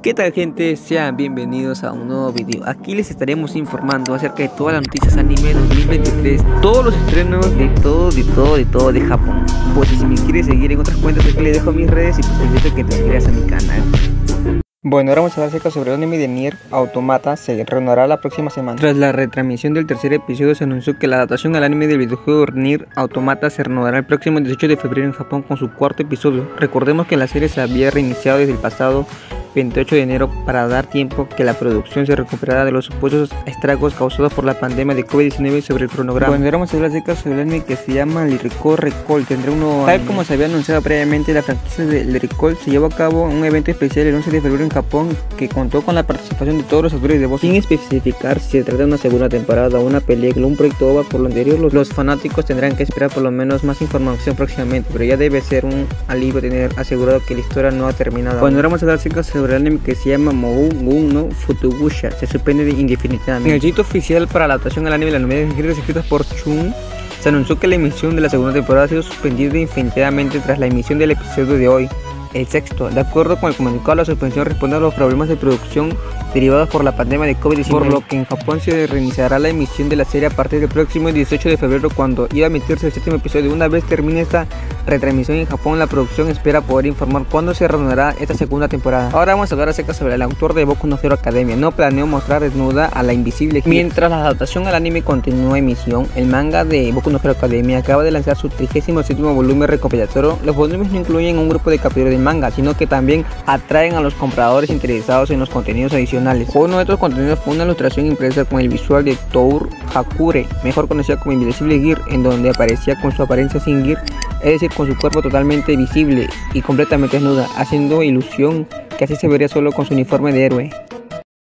¿Qué tal, gente? Sean bienvenidos a un nuevo video. Aquí les estaremos informando acerca de todas las noticias anime 2023, todos los estrenos de todo de Japón. Pues si me quieres seguir en otras cuentas, aquí les dejo mis redes y pues te invito a que te suscribas a mi canal. Bueno, ahora vamos a hablar acerca sobre el anime de Nier Automata. Se reanudará la próxima semana. Tras la retransmisión del tercer episodio, se anunció que la adaptación al anime del videojuego Nier Automata se reanudará el próximo 18 de febrero en Japón con su cuarto episodio. Recordemos que la serie se había reiniciado desde el pasado 28 de enero para dar tiempo que la producción se recuperara de los supuestos estragos causados por la pandemia de COVID-19 sobre el cronograma. Bueno, ahora vamos a hablar acerca sobre el anime que se llama Lyrical Recall. Tendrá un nuevo anime. Tal como se había anunciado previamente, la franquicia de Lyrical se llevó a cabo un evento especial el 11 de febrero en Japón que contó con la participación de todos los actores de voz. Sin especificar si se trata de una segunda temporada, una película, un proyecto OVA, por lo anterior los fanáticos tendrán que esperar por lo menos más información próximamente, pero ya debe ser un alivio tener asegurado que la historia no ha terminado. Bueno, ahora vamos a hablar acerca sobre el anime que se llama Mougun no Futugusha. Se suspende indefinidamente. En el sitio oficial para la adaptación al anime de las novelas escritas por Chun, se anunció que la emisión de la segunda temporada ha sido suspendida indefinidamente tras la emisión del episodio de hoy, el sexto. De acuerdo con el comunicado, la suspensión responde a los problemas de producción derivados por la pandemia de COVID-19, por lo que en Japón se reiniciará la emisión de la serie a partir del próximo 18 de febrero, cuando iba a emitirse el séptimo episodio. Una vez termine esta retransmisión en Japón, la producción espera poder informar cuándo se reanudará esta segunda temporada. Ahora vamos a hablar acerca sobre el autor de Boku no Hero Academia. No planeó mostrar desnuda a la invisible. Mientras la adaptación al anime continúa emisión, el manga de Boku no Hero Academia acaba de lanzar su 37º volumen recopilatorio. Los volúmenes no incluyen un grupo de capítulos del manga, sino que también atraen a los compradores interesados en los contenidos adicionales. Uno de estos contenidos fue una ilustración impresa con el visual de Tour Hakure, mejor conocida como Invisible Gear, en donde aparecía con su apariencia sin gear, es decir, con su cuerpo totalmente visible y completamente desnuda, haciendo ilusión que así se vería solo con su uniforme de héroe.